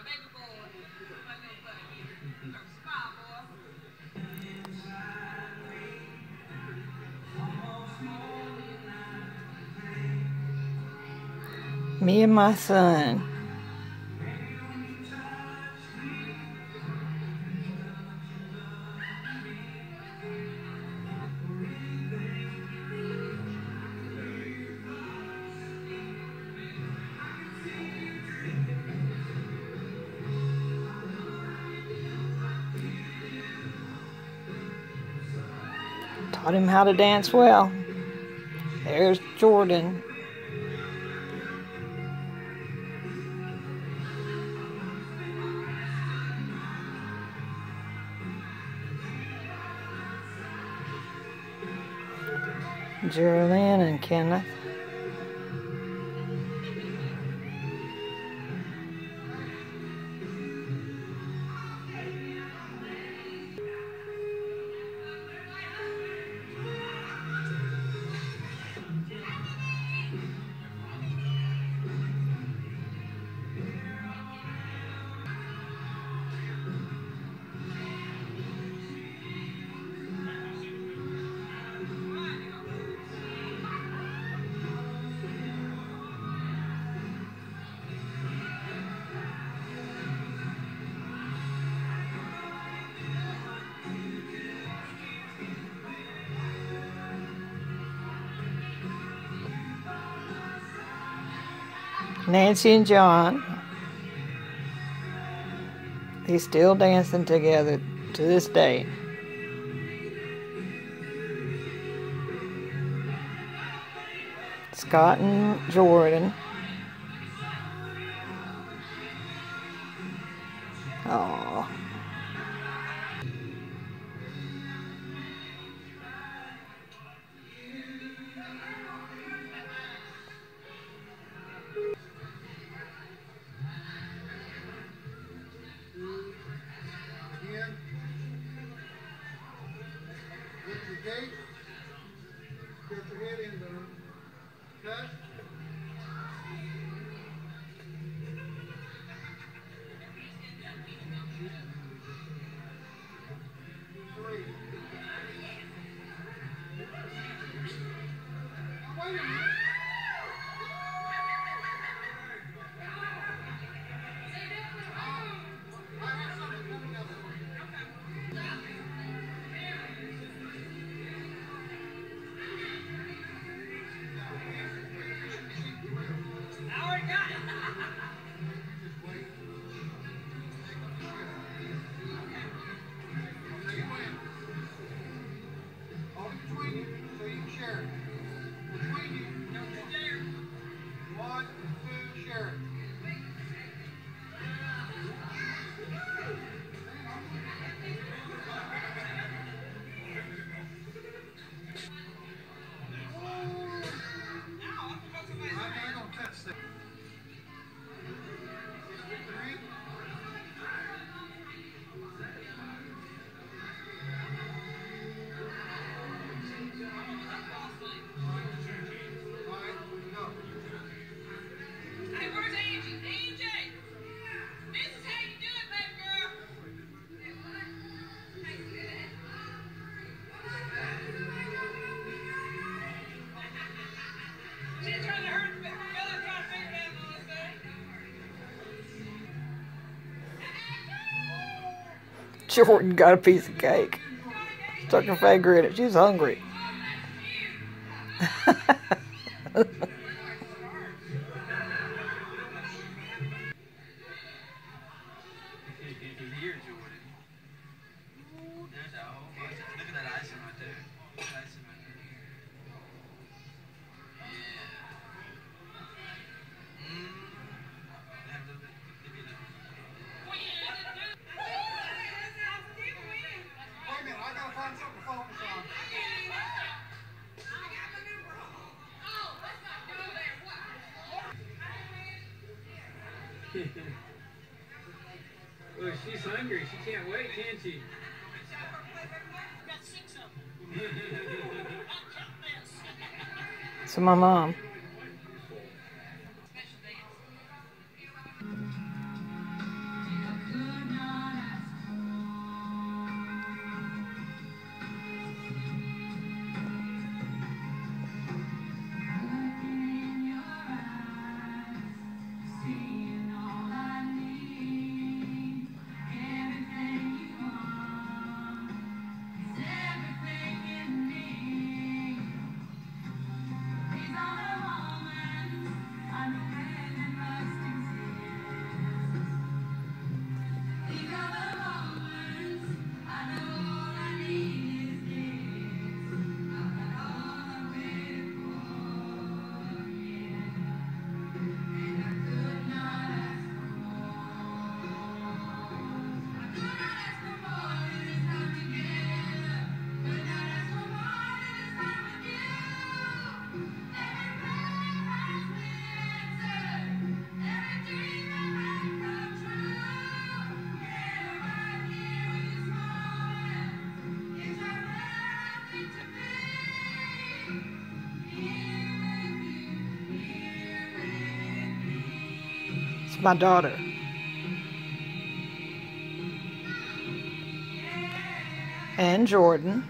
Me and my son. Taught him how to dance well. There's Jordan. Geraldine and Kenneth. Nancy and John. He's still dancing together to this day. Scott and Jordan. Aww. Gate. Get your head in there. Okay? Three. Now, wait a minute. I have something coming up for you. Jordan got a piece of cake. Stuck her finger in it. She's hungry. Well, she's hungry. She can't wait, can she? So my mom. my daughter. And Jordan.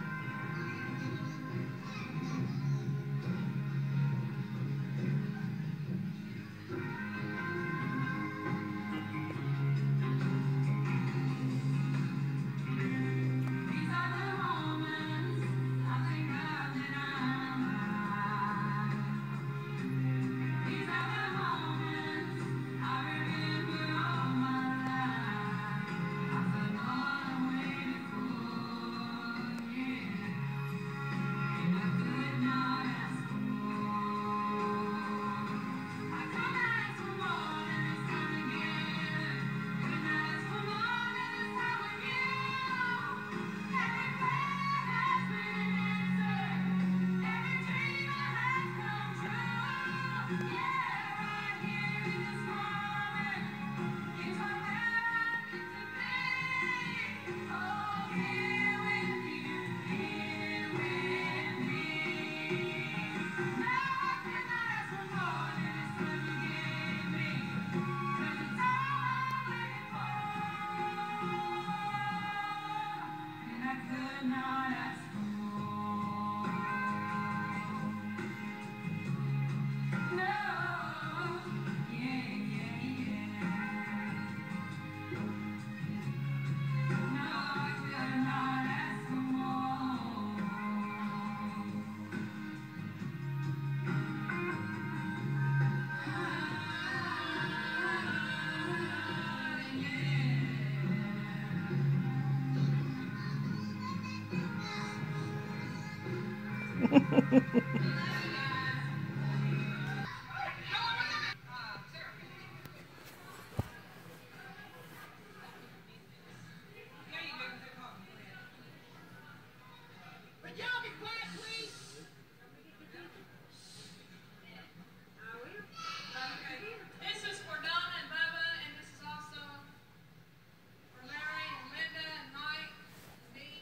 This is for Donna and Bubba, and this is also for Larry and Linda and Mike and me.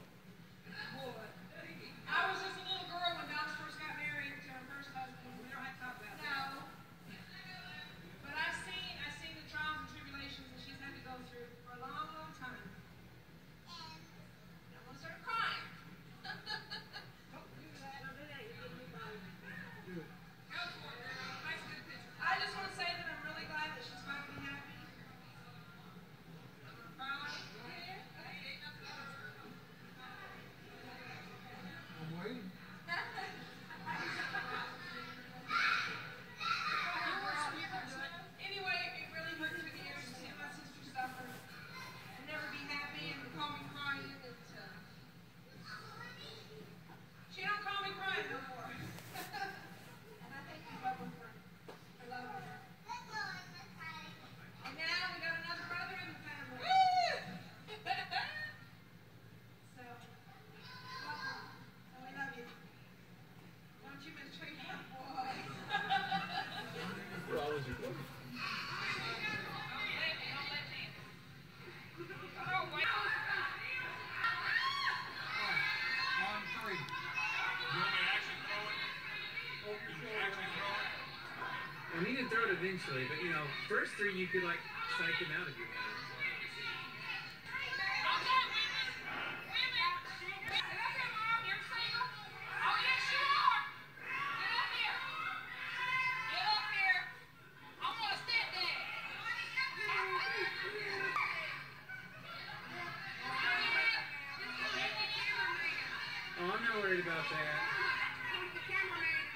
I was just a little girl when Donna first got married to her first husband. We don't have to talk about that. No. But I've seen the trials and tribulations that she's had to go through for a long, long time. And I'm gonna start crying. Don't do that. Don't do that. You're getting me by. Go for it, girl. Nice good picture. I just want to say that I'm really glad that she's finally happy. I'm gonna cry. I'm waiting. Anyway, it really hurts me to hear to see my sister suffer and never be happy and call me crying. She don't call me crying no more. And I thank you, Bubba, for loving her. And now we got another brother in the family. So, welcome. And we love you. Don't you mistreat my boy. Well, I was your boy. On three. Well, he can throw it eventually, but you know, first three you could like psych him out if you wanted. Oh, I'm not worried about that.